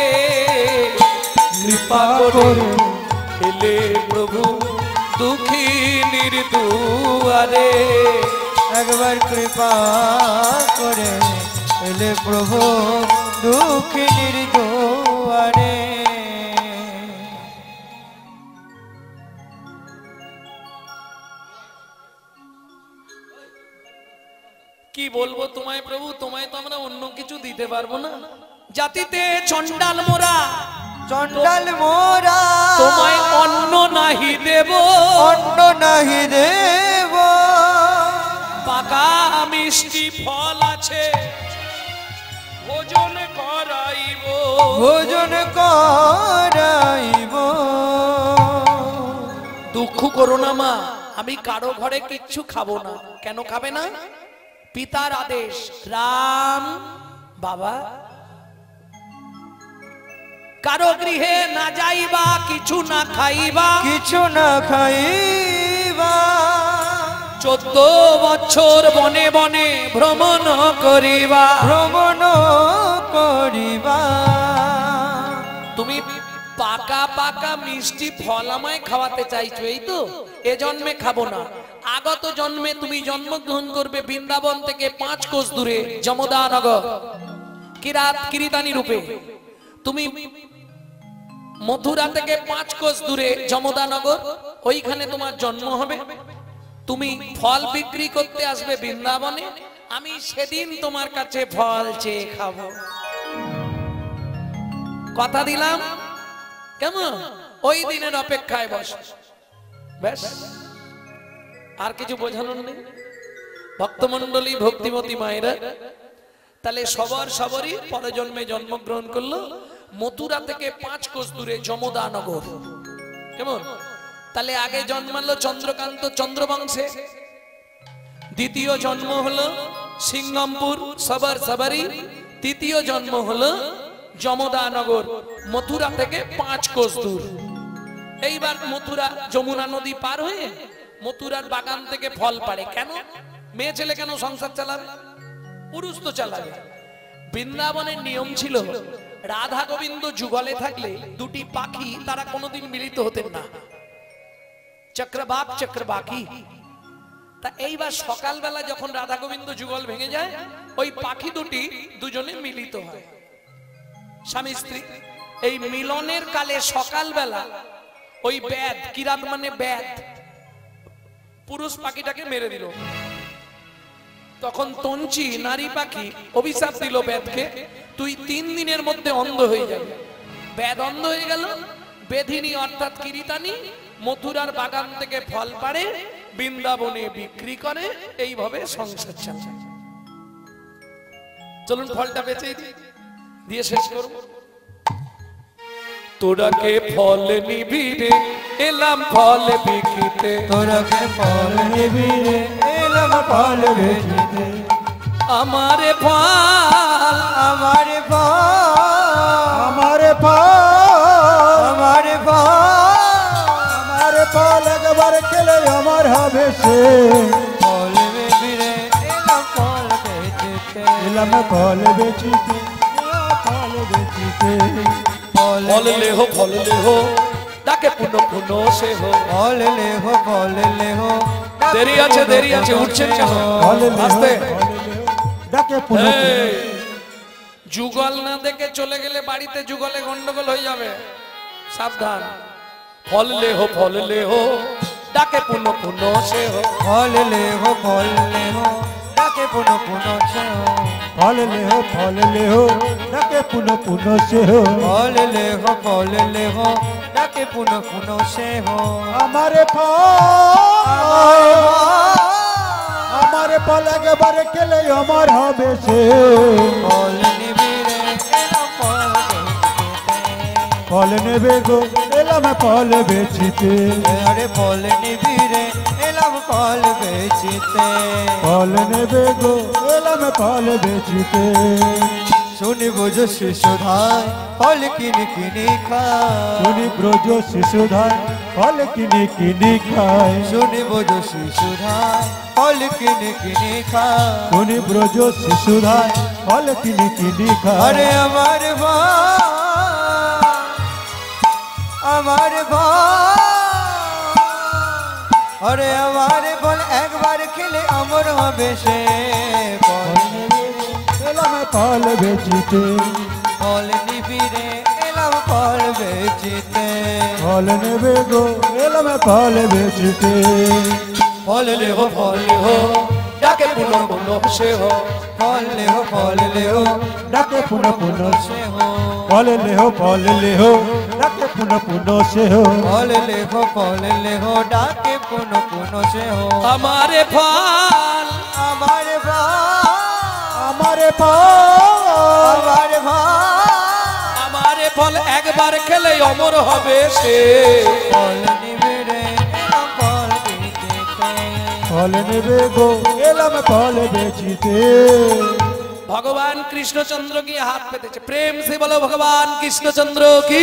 কৃপা করে এলে প্রভু দুঃখিনীর দুয়ারে। একবার কৃপা করে এলে প্রভু দুঃখিনীর দুয়ারে। কি বলবো তোমায় প্রভু, তোমায় তো আমরা অন্য কিছু দিতে পারবো না। জাতিতে চন্ডাল মোরা, চন্ডাল মোরা, তোমায় অন্ন নাহি দেব, অন্ন নাহি দেব, পাকা মিষ্টি ফল আছে ভোজন করাইব, ভোজন করাইব। দুঃখ করো না মা, আমি কারো ঘরে কিচ্ছু খাবো না। কেন খাবে না? পিতার আদেশ, রাম বাবা কারো গৃহে না যাইবা, কিছু না খাইবা, কিছু না খাইবা, 14 বছর বনে বনে ভ্রমণ করিবা, ভ্রমণ করিবা। তুমি পাকা পাকা মিষ্টি ফল আমায় খাওয়াতে চাইছো, এই তো? এ জন্মে খাবো না, আগত জন্মে তুমি জন্মগ্রহণ করবে বৃন্দাবন থেকে 5 কোষ দূরে যমদানগর কিরিতানি রূপে। তুমি মথুরা থেকে 5 কোষ দূরে যমদানগর, ওইখানে তোমার জন্ম হবে। তুমি ফল বিক্রি করতে আসবে বৃন্দাবনে, আমি সেদিন তোমার কাছে ফল চেয়ে খাবো। কথা দিলাম, কেমন? ওই দিনের অপেক্ষায় বস। ব্যাস, আর কিছু বোঝানোর নেই। ভক্তমন্ডলী, ভক্তিমতী মায়েরা, তাহলে সবরই পরজন্মে জন্মগ্রহণ করলো মথুরা থেকে 5 কোষ দূরে যমদানগর। কেমন? তাহলে আগে জন্মালো চন্দ্রকান্ত চন্দ্রবংশে, দ্বিতীয় জন্ম হলো সিঙ্গমপুর সবরী, তৃতীয় জন্ম হলো যমদানগর, মথুরা থেকে 5 কোষ দূর। এইবার মথুরা যমুনা নদী পার হয়ে মথুরার বাগান থেকে ফল পাড়ে। কেন? মেয়ে ছেলে কেন সংসার চালাবে? পুরুষ তো চালাবে। বৃন্দাবনের নিয়ম ছিল, রাধা গোবিন্দ যুগলে থাকলে দুটি পাখি তারা কোনোদিন মিলিত হতেন না, চক্রবাক চক্রবাকি। তা এইবার সকালবেলা যখন রাধা গোবিন্দ যুগল ভেঙে যায়, ওই পাখি দুটি দুজনে মিলিত হয়, স্বামী স্ত্রী। এই মিলনের কালে সকালবেলা ওই ব্যাদ, কিরাত মানে ব্যাদ, পুরুষ পাখিটাকে মেরে দিল। তখন তঞ্চি নারী পাখি অভিশাপ দিল বেদকে, তুই 3 দিনের মধ্যে অন্ধ হয়ে যাবে। বেদ অন্ধ হয়ে গেল। বেধিনী অর্থাৎ কিরিতানি মথুরার বাগান থেকে ফল পাড়ে বৃন্দাবনে বিক্রি করে, এইভাবে সংসার চলে। চলুন ফলটা বেচে দিয়ে শেষ করব। তোরাকে ফল নিবি রে এলাম ফল বিকিতে, তোরাকে ফল নিবি রে এলাম ফল বেচিতে। আমারে ফল আমারে ফল আমারে ফল আমারে ফল আমারে ফল একবার খেলে আমার হবে সে। ফল নিবি রে এলাম ফল বেচিতে। এলাম ফল বেচিতে, ফল বেচিতে। ফল লেহো ফল লেহো ডাকে পুনো পুনো সে হো। ফল লেহো ফল লেহো। দেরি আছে দেরি আছে, উঠছেন কেন? ফল আস্তে। ডাকে পুনঃ এই, যুগল না দেখে চলে গেলে বাড়িতে যুগলে গন্ডগোল হয়ে যাবে, সাবধান। ফল লেহো ডাকে পুনো পুনো সে হো। ফল লেহো ডাকে পুনো পুনো সে হো। ফল লেহো ডাকে পুনঃ পুনঃ সে হো। ফল লেহো ডাকে পুনো পুনো সে হো। আমারে ফল আমারে ফল একবার খেলে আমার হবে সে। ফল নিবি রে এলাম ফল বেচিতে। ফল নেবে গো এলাম ফল বেচিতে। আরে ফল নিবি রে এলাম ফল বেচিতে। ফল নেবে গো এলাম ফল বেচিতে। শুনি বুঝো শিশুধায় ফল কিনি কিনি খায়। শুনি ব্রজ শিশুধায় ফল কিনি কিনি খায়। শুনি বুঝো শিশুধায় ফল কিনি কিনি খায়। শুনি ব্রজ শিশুধায় ফল কিনি কিনি খায়। আরে আমার ভাই আমার ভাই আরে আমার বল একবার খেলে অমর হবে সে। ফল এলাম ফল বেচিতে। ফল নিবি রে এলাম ফল বেচিতে। ফল নেবে গো এলাম ফল বেচিতে। ফল লেহো ডাকে পুনো পুনো সে হো। ফল লেহো ডাকে পুনঃ পুনঃ সে হো। ফল লেহো ডাকে পুনঃ পুনঃ সে হো। ফল লেহো ডাকে পুনো পুনো সে হো। আমারে ফল আমার ভাই আমারে ফল আমার ভাই আমারে ফল একবার খেলে অমর হবে সে। ফল নিবি রে এলাম ফল বেচিতে। ফল নেবে গো এলাম ফল বেচিতে। ভগবান কৃষ্ণচন্দ্র গিয়ে হাত পেতেছে, প্রেম সে বলো ভগবান কৃষ্ণচন্দ্র কি।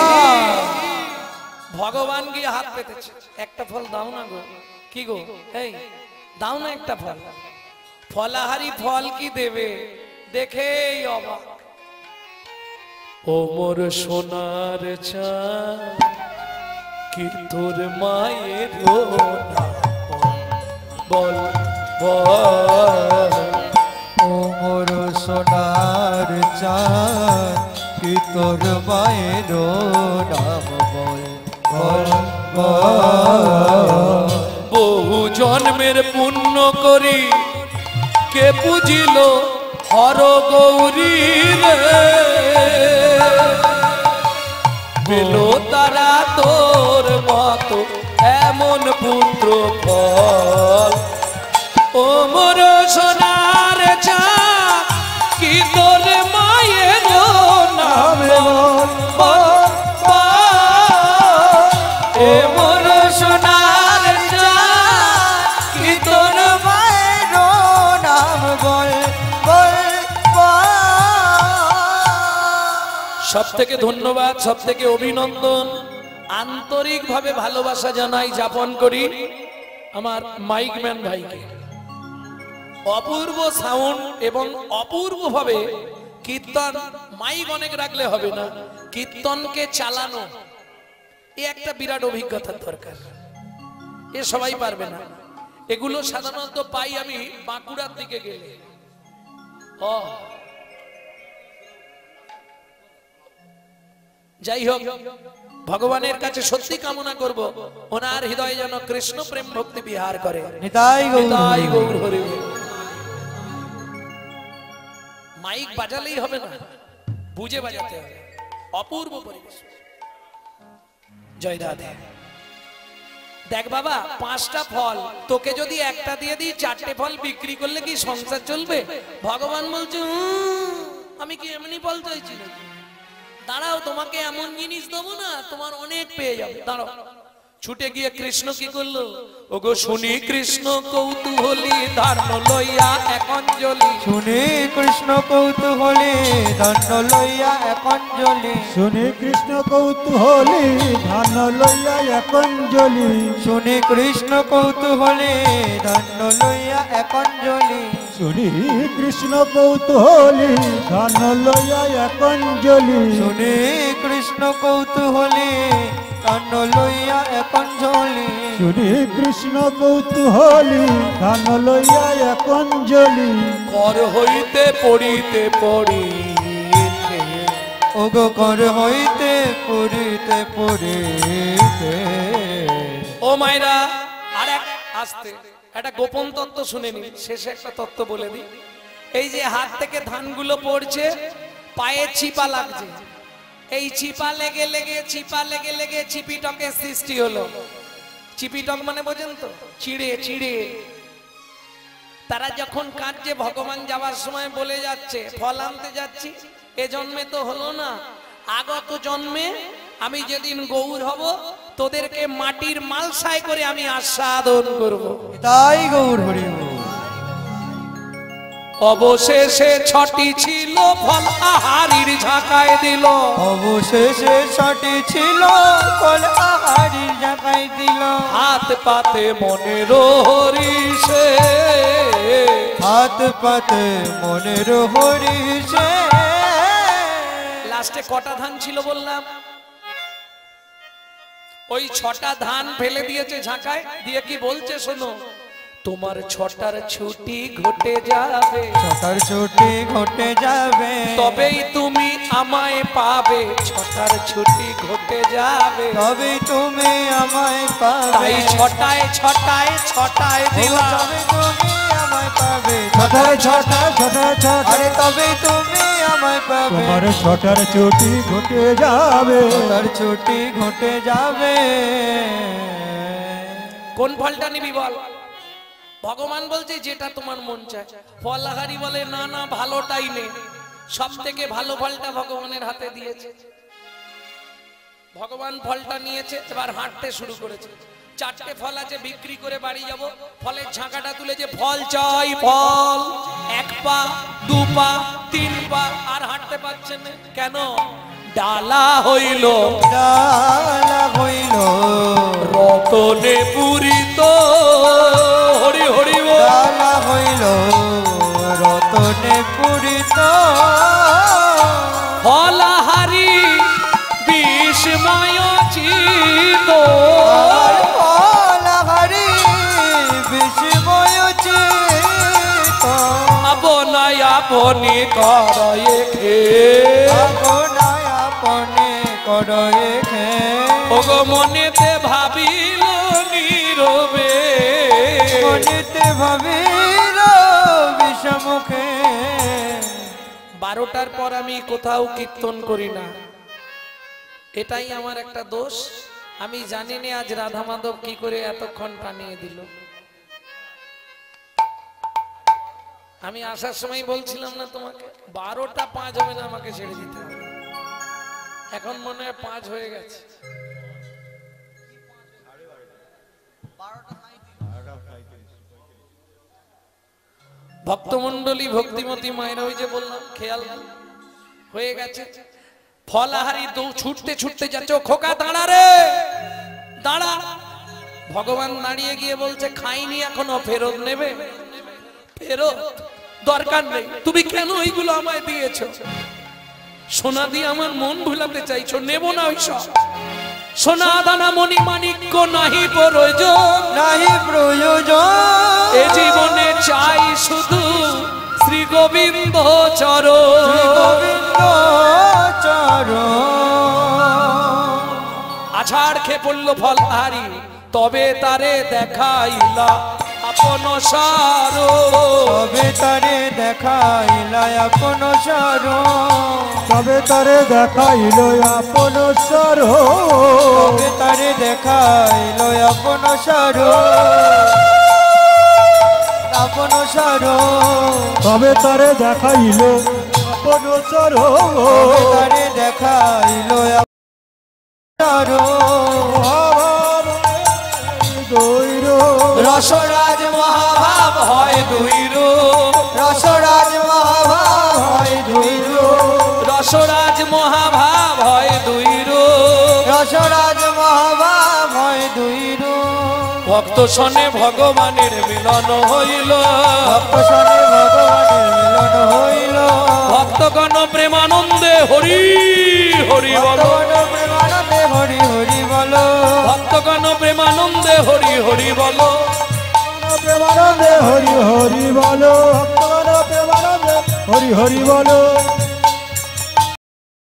ভগবান গিয়ে হাত পেতেছে, একটা ফল দাও না গো। কি গো, এই দাও না একটা ফল। ফলাহারি ফল কি দেবে দেখে অবাক। ও মোর সোনার চাঁদ কি তোর মায়ের বল বল। ও মোর সোনার চাঁদ কি তোর মায়ের নাম বল বল বল। বহু জন্মের পুণ্য করি কে বুঝিল হর গৌরী রে। পেল তারা তোর মতো এমন পুত্র ফল। ও মোর সোনার চাঁদ কি তোর মায়ের নাম বল বল। এ মোর সোনার চাঁদ কি তোর মায়ের নাম বল বল বল। সব থেকে ধন্যবাদ, সব থেকে অভিনন্দন, আন্তরিকভাবে ভালোবাসা জানাই, যাপন করি আমার মাইকম্যান ভাইকে। অপূর্ব সাউন্ড এবং অপূর্ব ভাবে কীর্তন। মাইক অনেক রাখলে হবে না, কীর্তনকে চালানো এ একটা বিরাট অভিজ্ঞতার দরকার। এ সবাই পারবে না। এগুলো সাধারণত পাই আমি বাঁকুড়ার দিকে গেলে। যাই হোক, ভগবানের কাছে সত্যি কামনা করব ওনার হৃদয়ে যেন কৃষ্ণ প্রেম ভক্তি বিহার করে। নিতাই গৌর নিতাই গৌর হরি। মাইক বাজালেই হবে না, বুঝে বাজাতে হবে। অপূর্ব পরিবেশ। জয় রাধে। দেখ বাবা, 5টা ফল তোকে যদি একটা দিয়ে দিই, 4টে ফল বিক্রি করলে কি সংসার চলবে? ভগবান বলছে আমি কি এমনি ফল চাইছি? দাঁড়াও, তোমাকে এমন জিনিস দেবো না, তোমার অনেক পেয়ে যাবে। দাঁড়াও। ছুটে গিয়ে কৃষ্ণ কি করলো? ওগো শুনি কৃষ্ণ কৌতূহলী ধর্ম লইয়া এক অঞ্জলি। শুনি কৃষ্ণ কৌতূহলী ধন্য লইয়া এক অঞ্জলি। শুনি কৃষ্ণ কৌতূহলী ধান লইয়া এক অঞ্জলি। শুনি কৃষ্ণ কৌতূহলী ধন্য লইয়া এক অঞ্জলি। শুনি কৃষ্ণ কৌতূহলী ধান লইয়া এক অঞ্জলি। শুনি কৃষ্ণ কৌতূহলী ধন্য লইয়া এক অঞ্জলি। শুনি কৃষ্ণ কৌতূহলী ধান লইয়া এক অঞ্জলি। কর হইতে পড়িতে পড়িতে, ওগো কর হইতে পড়িতে পড়িতে। ও মায়েরা, আর এক আসতে একটা গোপন তত্ত্ব শুনে নি, শেষে একটা তত্ত্ব বলে দিই। এই যে হাত থেকে ধানগুলো পড়ছে, পায়ে চিপা লাগছে, এই চিপা লেগে লেগে চিপিটকের সৃষ্টি হলো। চিপিটক মানে বোঝেন তো? চিড়ে চিড়ে। তারা যখন কাঁদছে, ভগবান যাওয়ার সময় বলে যাচ্ছে ফল আনতে যাচ্ছি, এ জন্মে তো হলো না, আগত জন্মে আমি যেদিন গৌর হব, তোদেরকে মাটির মালসায় করে আমি আস্বাদন করব। তাই গৌর হরি বল। অবশেষে 6টি ছিল ফল আহারির ঝাঁকায় দিল। অবশেষে 6টি ছিল ফল আহারির ঝাঁকায় দিল। হাত পাতে মনের হরিষে, হাত পাতে মনের হরিষে। লাস্টে কটা ধান ছিল বললাম? ওই 6টা ধান ফেলে দিয়েছে ঝাঁকায় দিয়ে, কি বলছে শোনো, তোমার 6টার ছুটি ঘটে যাবে, 6টার ছুটি ঘটে যাবে, তবেই তুমি আমায় পাবে। 6টার ছুটি ঘটে যাবে, তবেই তুমি আমায় পাবে। তাই 6টায় দিলাম, তবে তুমি আমায় পাবে। ছটায় ছটায় ছটায় ছটায়, আরে তবেই তুমি আমায় পাবে। তোমার 6টার ছুটি ঘটে যাবে। 6টার ছুটি ঘটে যাবে। কোন ফলটা নিবি বল? ভগবান বলছে যেটা তোমার মন চায়। ফলাহারি বলে না না, ভালোটাই নে। সব থেকে ভালো ফলটা ভগবানের হাতে দিয়েছে। ভগবান ফলটা নিয়েছে, এবার হাঁটতে শুরু করেছে। 4টে ফল আছে, বিক্রি করে বাড়ি যাব। ফলের ঝাঁকাটা তুলেছে, ফল চাই ফল। 1 পা 2 পা 3 পা, আর হাঁটতে পারছেন না কেন? ডালা হইল, ডালা হইল রতনে পূরিত। হরি হরি বল। ডালা হইল রতনে পূরিত। ফলাহারি বিস্ময় চিত, ফলাহারি বিস্ময় চিত। আপনায় আপনি করয়ে খে, আপনায় আপনি করয়ে খে। ওগো মনেতে ভাবিল নীরবে, মনেতে ভাবিল বিষমুখে। 12টার পর আমি কোথাও কীর্তন করি না, এটাই আমার একটা দোষ। আমি জানি না আজ রাধা মাধব কি করে এতক্ষণ টানিয়ে দিল। আমি আসার সময় বলছিলাম না তোমাকে, 12টা 5 হবে না, আমাকে ছেড়ে দিতে হবে। এখন মনে হয় 5 হয়ে গেছে। ভক্তমন্ডলী ভক্তিমতী মায়েরা, ওই যে বললাম খেয়াল হয়ে গেছে। ফলাহারি ছুটতে ছুটতে যাচ্ছে, খোকা দাঁড়া রে দাঁড়া। ভগবান দাঁড়িয়ে গিয়ে বলছে খাইনি এখনো, ফেরত নেবে? ফেরত দরকার নেই, তুমি কেন ওইগুলো আমায় দিয়েছো? সোনা দিয়ে আমার মন ভুলাতে চাইছো, নেব না ওইসব। সোনা দানা মণি মাণিক্য নাহি প্রয়োজন, নাহি প্রয়োজন। এ জীবনে চাই শুধু শ্রী গোবিন্দ চরণ, শ্রী গোবিন্দ চরণ। আছাড় খেয়ে পড়ল ফলহারি, তবে তারে দেখাইলা আপন সারো তবে তারে দেখাইল আপন সারো তবে তারে দেখাইল আপন সারো তবে তারে দেখাইল আপন সারো আপন সারো তবে তারে দেখাইল আপন সারো তবে তারে দেখাইল সারো রসরাজ মহাভাব হয় দুইর রসরাজ মহাভাব হয় দুইর রসরাজ মহাভাব হয় দুইর রসরাজ মহাভাব হয় দুইর ভক্ত শনে ভগবানের মিলন হইল ভক্ত শনে ভগবানের মিলন হইল ভক্তগণ প্রেমানন্দে হরি হরি বল ভক্তগণ প্রেমানন্দে হরি হরি বল ভক্তগণ প্রেমানন্দে হরি হরি বল প্রেমানন্দে হরি হরি বলো ভক্তগণ প্রেমানন্দে হরি হরি বলো